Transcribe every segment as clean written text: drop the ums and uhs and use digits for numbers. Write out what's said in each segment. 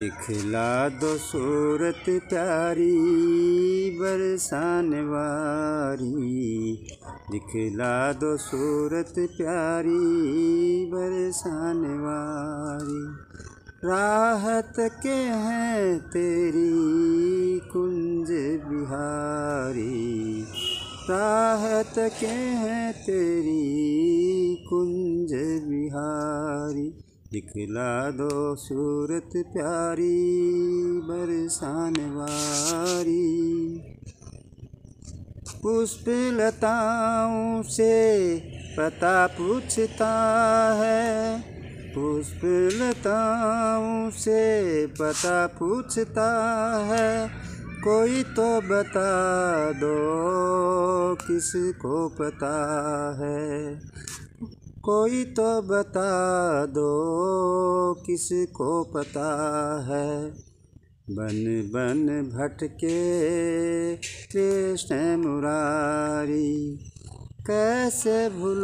दिखला दो सूरत प्यारी बरसाने वाली। दिखला दो सूरत प्यारी बरसाने वाली। राहत के हैं तेरी कुंज बिहारी। राहत के हैं तेरी कुंज बिहारी। दिखला दो सूरत प्यारी बरसाने वाली। पुष्प लताओं से पता पूछता है। पुष्प लताओं से पता पूछता है। कोई तो बता दो किसको पता है। कोई तो बता दो किसको पता है। बन बन भटके कृष्ण मुरारी। कैसे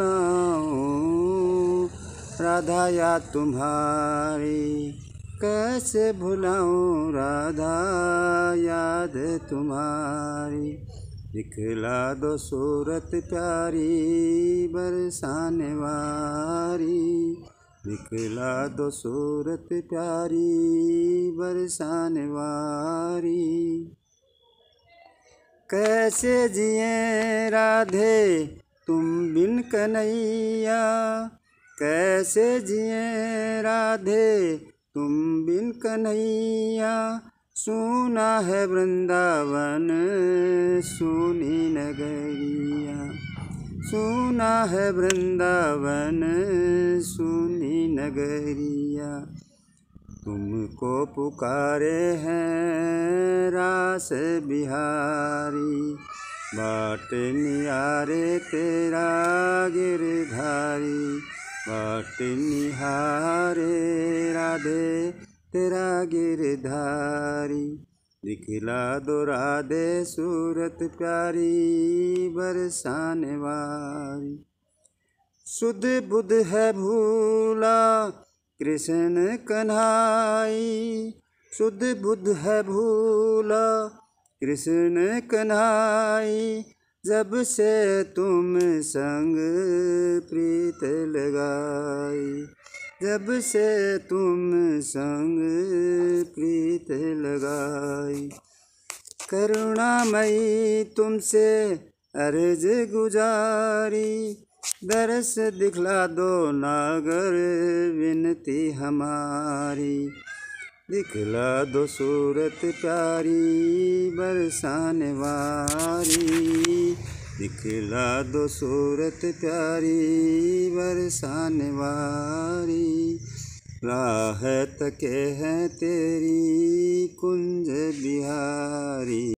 भुलाऊं राधा याद तुम्हारी। कैसे भुलाऊं राधा याद तुम्हारी। दिखला दो सूरत प्यारी बरसाने वाली। दिखला दो सूरत प्यारी बरसाने वाली। कैसे जिए राधे तुम बिन कन्हैया। कैसे जिए राधे तुम बिन कन्हैया। सुना है वृंदावन सुनी नगरिया। सुना है वृंदावन सुनी नगरिया। तुमको पुकारे हैं रास बिहारी। बाट निहारे तेरा गिरधारी। बाट निहारे राधे तेरा गिरधारी। दिखला दो राधे सूरत प्यारी बरसाने वाली। सुध बुध है भूला कृष्ण कन्हाई। सुध बुध है भूला कृष्ण कन्हाई। जब से तुम संग प्रीत लगाई। जब से तुम संग प्रीत लगाई। करुणामयी तुमसे अर्ज गुजारी। दरस दिखला दो नागर विनती हमारी। दिखला दो सूरत प्यारी बरसाने वाली। दिखला दो सूरत प्यारी बरसाने वाली। राहत के हैं तेरी कुंज बिहारी।